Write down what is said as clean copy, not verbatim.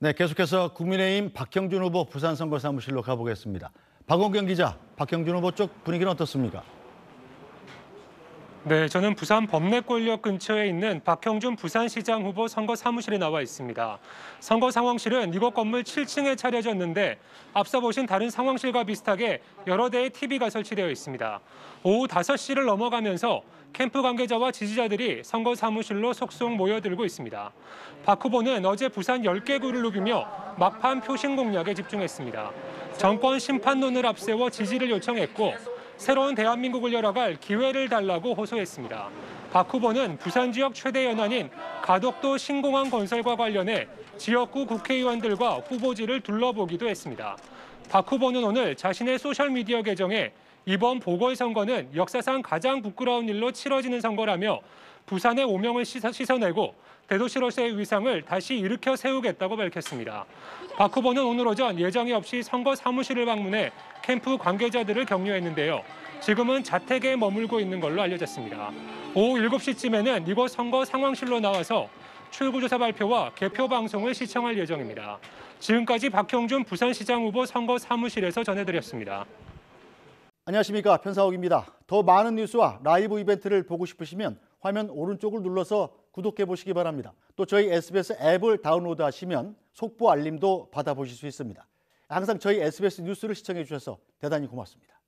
네, 계속해서 국민의힘 박형준 후보 부산 선거사무실로 가보겠습니다. 박원경 기자, 박형준 후보 쪽 분위기는 어떻습니까? 네, 저는 부산 범내권역 근처에 있는 박형준 부산시장 후보 선거 사무실에 나와 있습니다. 선거 상황실은 이곳 건물 7층에 차려졌는데 앞서 보신 다른 상황실과 비슷하게 여러 대의 TV가 설치되어 있습니다. 오후 5시를 넘어가면서 캠프 관계자와 지지자들이 선거 사무실로 속속 모여들고 있습니다. 박 후보는 어제 부산 10개구를 누비며 막판 표심 공략에 집중했습니다. 정권 심판론을 앞세워 지지를 요청했고 새로운 대한민국을 열어갈 기회를 달라고 호소했습니다. 박 후보는 부산 지역 최대 연안인 가덕도 신공항 건설과 관련해 지역구 국회의원들과 후보지를 둘러보기도 했습니다. 박 후보는 오늘 자신의 소셜미디어 계정에 이번 보궐선거는 역사상 가장 부끄러운 일로 치러지는 선거라며 부산의 오명을 씻어내고 대도시로서의 위상을 다시 일으켜 세우겠다고 밝혔습니다. 박 후보는 오늘 오전 예정이 없이 선거 사무실을 방문해 캠프 관계자들을 격려했는데요. 지금은 자택에 머물고 있는 걸로 알려졌습니다. 오후 7시쯤에는 이곳 선거 상황실로 나와서 출구조사 발표와 개표 방송을 시청할 예정입니다. 지금까지 박형준 부산시장 후보 선거 사무실에서 전해드렸습니다. 안녕하십니까, 편사옥입니다. 더 많은 뉴스와 라이브 이벤트를 보고 싶으시면 화면 오른쪽을 눌러서 구독해 보시기 바랍니다. 또 저희 SBS 앱을 다운로드하시면 속보 알림도 받아보실 수 있습니다. 항상 저희 SBS 뉴스를 시청해 주셔서 대단히 고맙습니다.